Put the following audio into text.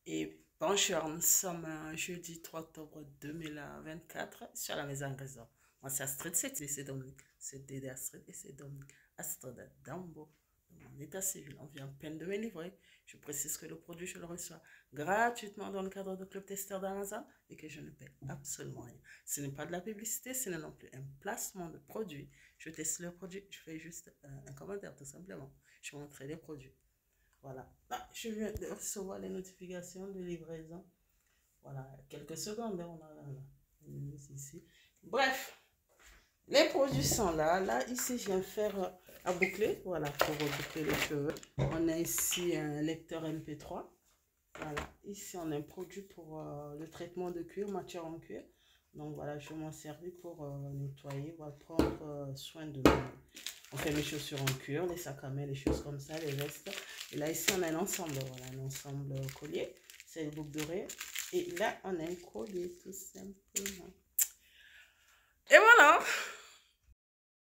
Et bonjour, nous sommes jeudi 3 octobre 2024 sur la maison Grésor. Moi, c'est Astrid, c'est Dominique. C'est Dédé Astrid et c'est Dominique. Astrid Dambo, de mon état civil. On vient à peine de me livrer. Je précise que le produit, je le reçois gratuitement dans le cadre de Club Testeur d'Amazon et que je ne paie absolument rien. Ce n'est pas de la publicité, ce n'est non plus un placement de produit. Je teste le produit, je fais juste un commentaire tout simplement. Je vais montrer les produits. Voilà. Là, je viens de recevoir les notifications de livraison. Voilà, quelques secondes, on a là, ici. Bref, les produits sont là. Là, ici, je viens faire à boucler. Voilà, pour boucler les cheveux. On a ici un lecteur MP3. Voilà, ici, on a un produit pour le traitement de cuir, matière en cuir. Donc voilà, je m'en servis pour nettoyer, voilà, prendre soin de moi. On fait les chaussures en cuir, les sacs à main, les choses comme ça, les vestes. Et là, ici, on a un ensemble, voilà, un ensemble collier. C'est le boucle doré. Et là, on a un collier, tout simplement.